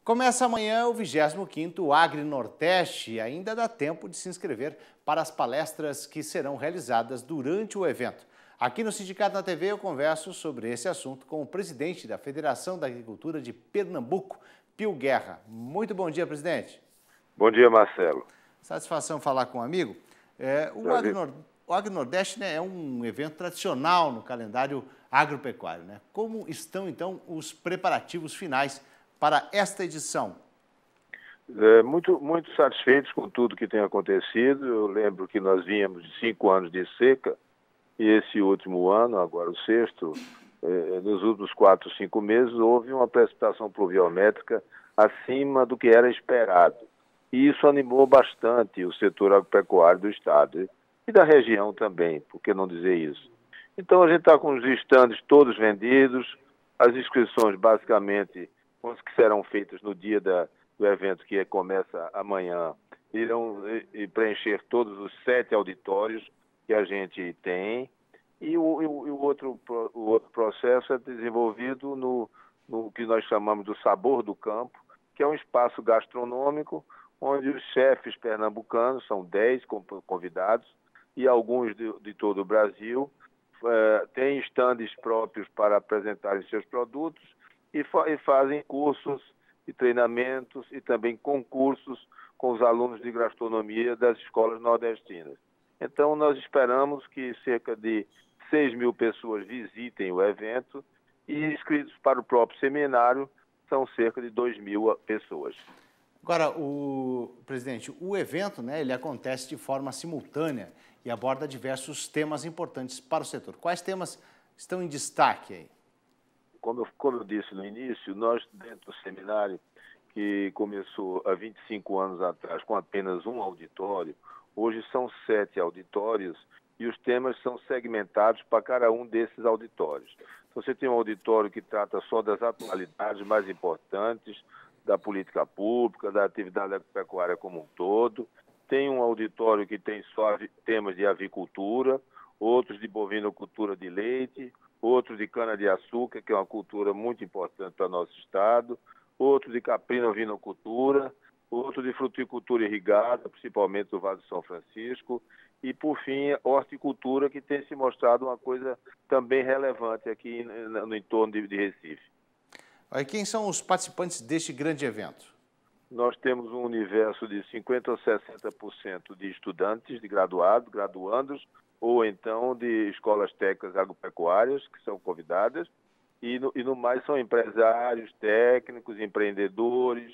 Começa amanhã o 25º Agri Nordeste e ainda dá tempo de se inscrever para as palestras que serão realizadas durante o evento. Aqui no Sindicato na TV eu converso sobre esse assunto com o presidente da Federação da Agricultura de Pernambuco, Pio Guerra. Muito bom dia, presidente. Bom dia, Marcelo. Satisfação falar com um amigo. O Agri Nordeste, né, é um evento tradicional no calendário agropecuário, né? Como estão, então, os preparativos finais para esta edição? Muito satisfeitos com tudo que tem acontecido. Eu lembro que nós vínhamos de 5 anos de seca e esse último ano, agora o sexto, nos últimos 4, 5 meses, houve uma precipitação pluviométrica acima do que era esperado. E isso animou bastante o setor agropecuário do estado e da região também, por que não dizer isso? Então a gente está com os estandes todos vendidos, as inscrições basicamente que serão feitas no dia do evento, que começa amanhã, irão preencher todos os 7 auditórios que a gente tem. E o outro processo é desenvolvido no que nós chamamos do Sabor do Campo, que é um espaço gastronômico onde os chefes pernambucanos, são 10 convidados, e alguns de todo o Brasil, têm estandes próprios para apresentarem seus produtos, e fazem cursos e treinamentos e também concursos com os alunos de gastronomia das escolas nordestinas. Então, nós esperamos que cerca de 6.000 pessoas visitem o evento e inscritos para o próprio seminário são cerca de 2.000 pessoas. Agora, presidente, o evento, né, ele acontece de forma simultânea e aborda diversos temas importantes para o setor. Quais temas estão em destaque aí? Como eu disse no início, nós dentro do seminário, que começou há 25 anos atrás com apenas um auditório, hoje são 7 auditórios e os temas são segmentados para cada um desses auditórios. Então, você tem um auditório que trata só das atualidades mais importantes, da política pública, da atividade agropecuária como um todo. Tem um auditório que tem só temas de avicultura, outros de bovinocultura de leite, outro de cana-de-açúcar, que é uma cultura muito importante para o nosso estado, outro de caprino-vinocultura, outro de fruticultura irrigada, principalmente do Vale do São Francisco, e, por fim, horticultura, que tem se mostrado uma coisa também relevante aqui no entorno de Recife. E quem são os participantes deste grande evento? Nós temos um universo de 50% a 60% de estudantes, de graduandos, ou então de escolas técnicas agropecuárias, que são convidadas, e no mais são empresários, técnicos, empreendedores,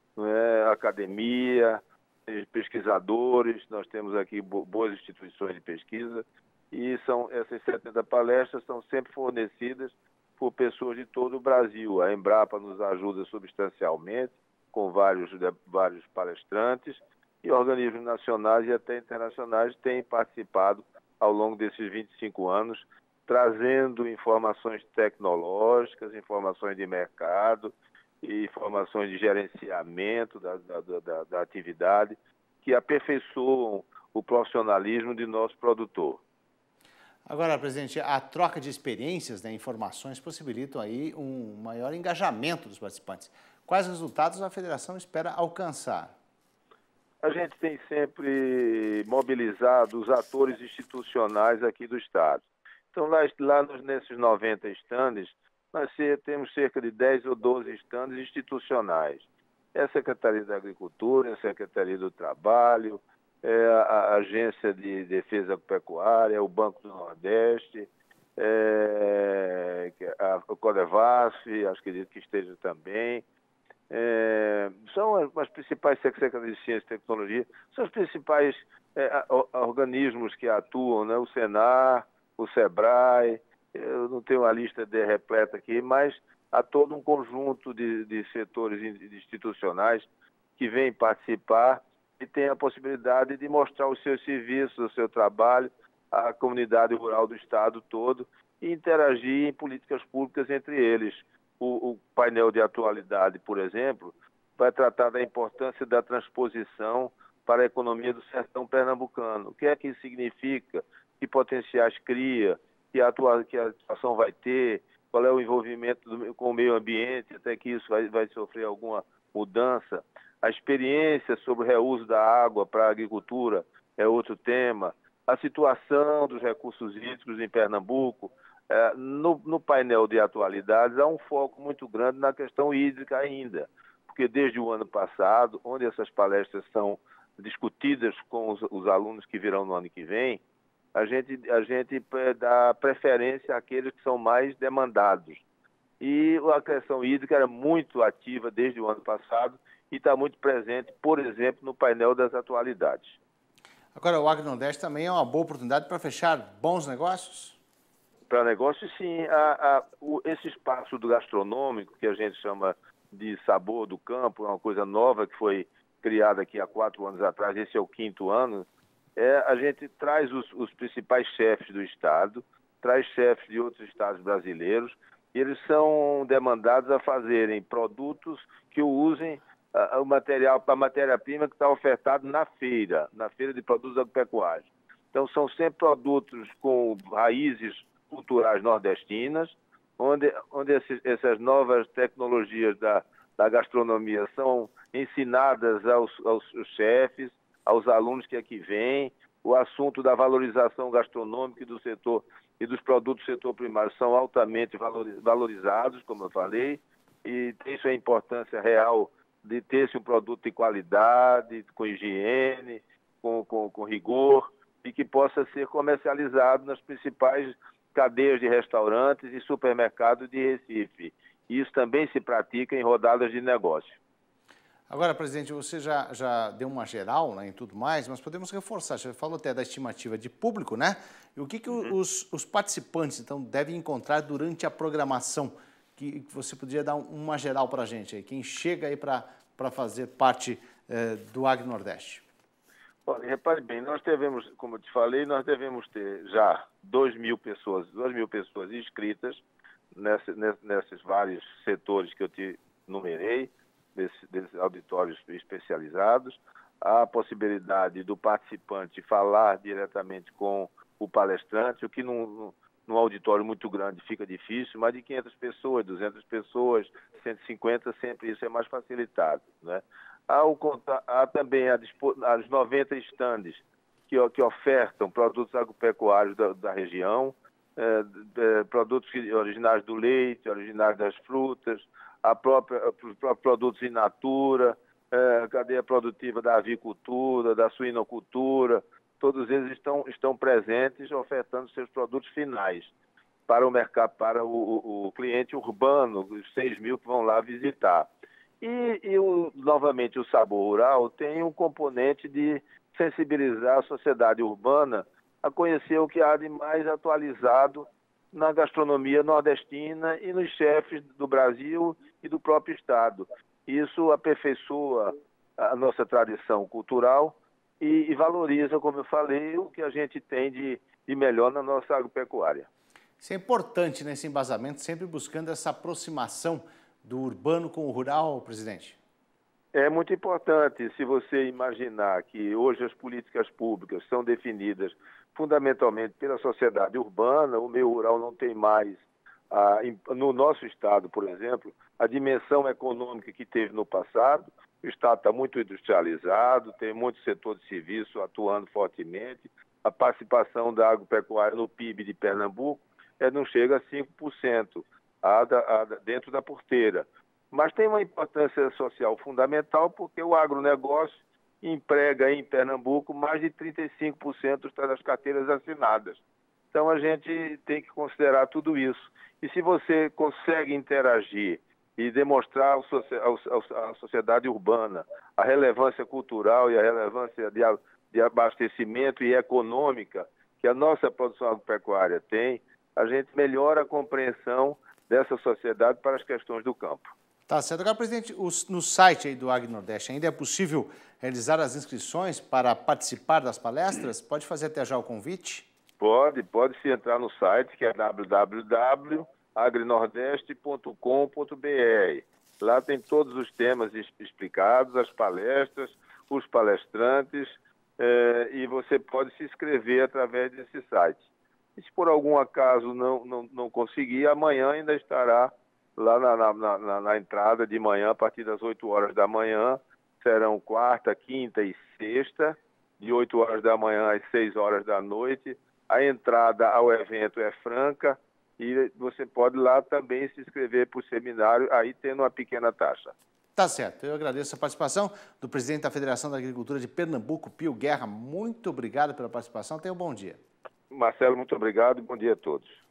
academia, pesquisadores. Nós temos aqui boas instituições de pesquisa, e essas 70 palestras são sempre fornecidas por pessoas de todo o Brasil. A Embrapa nos ajuda substancialmente, com vários palestrantes, e organismos nacionais e até internacionais têm participado ao longo desses 25 anos, trazendo informações tecnológicas, informações de mercado, informações de gerenciamento da atividade, que aperfeiçoam o profissionalismo de nosso produtor. Agora, presidente, a troca de experiências, né, informações possibilitam aí um maior engajamento dos participantes. Quais resultados a federação espera alcançar? A gente tem sempre mobilizado os atores institucionais aqui do estado. Então, nesses 90 estandes, nós temos cerca de 10 ou 12 estandes institucionais. É a Secretaria da Agricultura, é a Secretaria do Trabalho, é a Agência de Defesa Agropecuária, o Banco do Nordeste, o Codevasf, acho que esteja também. São as principais secretarias de Ciência e Tecnologia, são os principais organismos que atuam, né? O Senar, o Sebrae, eu não tenho a lista repleta aqui, mas há todo um conjunto de setores institucionais que vêm participar e têm a possibilidade de mostrar os seus serviços, o seu trabalho à comunidade rural do estado todo e interagir em políticas públicas entre eles. O painel de atualidade, por exemplo, vai tratar da importância da transposição para a economia do sertão pernambucano. O que é que isso significa? Que potenciais cria? Que a atuação vai ter? Qual é o envolvimento com o meio ambiente? Até que isso vai sofrer alguma mudança. A experiência sobre o reuso da água para a agricultura é outro tema. A situação dos recursos hídricos em Pernambuco. No painel de atualidades, há um foco muito grande na questão hídrica ainda, porque desde o ano passado, onde essas palestras são discutidas com os alunos que virão no ano que vem, a gente dá preferência àqueles que são mais demandados. E a questão hídrica era muito ativa desde o ano passado e está muito presente, por exemplo, no painel das atualidades. Agora, o AgriNordeste também é uma boa oportunidade para fechar bons negócios? Para negócios, sim. Esse espaço do gastronômico, que a gente chama de Sabor do Campo, é uma coisa nova que foi criada aqui há 4 anos atrás, esse é o 5º ano. A gente traz os principais chefes do Estado, traz chefes de outros estados brasileiros, e eles são demandados a fazerem produtos que usem a matéria-prima que está ofertada na feira de produtos agropecuários. Então, são sempre produtos com raízes culturais nordestinas, onde essas novas tecnologias da gastronomia são ensinadas aos chefes, aos alunos que aqui vêm. O assunto da valorização gastronômica e do setor e dos produtos do setor primário são altamente valorizados, como eu falei, e isso é a importância real de ter-se um produto de qualidade, com higiene, com rigor, e que possa ser comercializado nas principais cadeias de restaurantes e supermercados de Recife. E isso também se pratica em rodadas de negócio. Agora, presidente, você já deu uma geral, né, em tudo mais, mas podemos reforçar. Você falou até da estimativa de público, né? E o que os participantes, então, devem encontrar durante a programação? Que você podia dar uma geral para a gente aí, quem chega aí para fazer parte do AgriNordeste. Olha, repare bem, nós devemos, como eu te falei, nós devemos ter já 2.000 pessoas inscritas nesses vários setores que eu te numerei, desses auditórios especializados. Há a possibilidade do participante falar diretamente com o palestrante, o que num auditório muito grande fica difícil, mas de 500 pessoas, 200 pessoas, 150, sempre isso é mais facilitado, né? Há também as 90 estandes que ofertam produtos agropecuários da região, produtos originários do leite, originários das frutas, os próprios produtos in natura, a cadeia produtiva da avicultura, da suinocultura, todos eles estão presentes ofertando seus produtos finais para o mercado, para o cliente urbano, os 6.000 que vão lá visitar. Novamente, o Sabor Rural tem um componente de sensibilizar a sociedade urbana a conhecer o que há de mais atualizado na gastronomia nordestina e nos chefes do Brasil e do próprio Estado. Isso aperfeiçoa a nossa tradição cultural e valoriza, como eu falei, o que a gente tem de melhor na nossa agropecuária. Isso é importante nesse embasamento, sempre buscando essa aproximação do urbano com o rural, presidente? É muito importante. Se você imaginar que hoje as políticas públicas são definidas fundamentalmente pela sociedade urbana, o meio rural não tem mais, no nosso estado, por exemplo, a dimensão econômica que teve no passado. O estado está muito industrializado, tem muito setor de serviço atuando fortemente. A participação da agropecuária no PIB de Pernambuco não chega a 5%. Dentro da porteira. Mas tem uma importância social fundamental porque o agronegócio emprega em Pernambuco mais de 35% das carteiras assinadas. Então a gente tem que considerar tudo isso. E se você consegue interagir e demonstrar à sociedade urbana a relevância cultural e a relevância de abastecimento e econômica que a nossa produção agropecuária tem, a gente melhora a compreensão dessa sociedade para as questões do campo. Tá certo. Agora, presidente, no site aí do AgriNordeste ainda é possível realizar as inscrições para participar das palestras? Pode fazer até já o convite? Pode-se entrar no site, que é www.agrinordeste.com.br. Lá tem todos os temas explicados, as palestras, os palestrantes, e você pode se inscrever através desse site. E se por algum acaso não conseguir, amanhã ainda estará lá na entrada de manhã, a partir das 8 horas da manhã. Serão quarta, quinta e sexta, de 8 horas da manhã às 6 horas da noite. A entrada ao evento é franca e você pode lá também se inscrever para o seminário, aí tendo uma pequena taxa. Tá certo. Eu agradeço a participação do presidente da Federação da Agricultura de Pernambuco, Pio Guerra. Muito obrigado pela participação. Tenha um bom dia. Marcelo, muito obrigado e bom dia a todos.